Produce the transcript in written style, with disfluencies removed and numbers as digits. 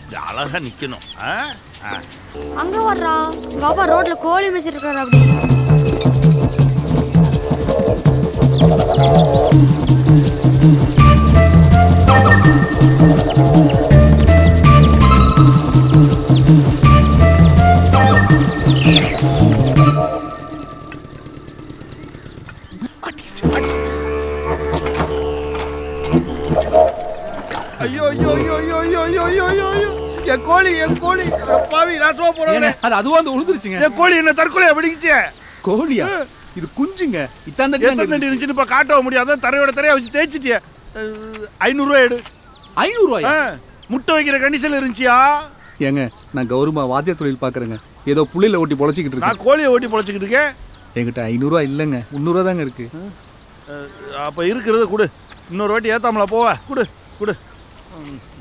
அழகா நிக்கணும். அங்க வர்றா பாபா ரோட்ல கோழி மேய்ச்சிருக்காரு அப்படி. ஐயோ ஐயோ ஐயோ ஐயோ ஐயோ ஐயோ ஐயோ ஐயோ என் கோழி பாவி நாசமா போறேன். அது அதுவா வந்து உழுந்துருச்சுங்க. என் கோழி என்ன தற்கொலையா பிடிக்குச்சு. கோழியா? இது குஞ்சுங்க. இத்தான் தண்டி இருந்துச்சுன்னு இப்ப காட்டவும் முடியாத தரையோட தரையா வச்சு தேய்ச்சிட்டிய. 500 ரூபாய் எடு. 500 ரூபாயா? முட்டை வைக்கிற கண்டிஷன்ல இருந்துச்சியா? ஏங்க நான் கௌரவமா வாத்திய தொழில் பாக்குறேங்க. ஏதோ புள்ளில ஓட்டி பொழைச்சிக்கிட்டு இருக்கேன். நான் கோழியை ஓட்டி பொழைச்சிக்கிட்டு இருக்கேன். என்கிட்ட 500 ரூபாய் இல்லைங்க, 300 ரூபா தாங்க இருக்கு. அப்ப இருக்கிறத கொடு. இன்னொரு வாட்டி ஏத்தாமல போவ. கொடு.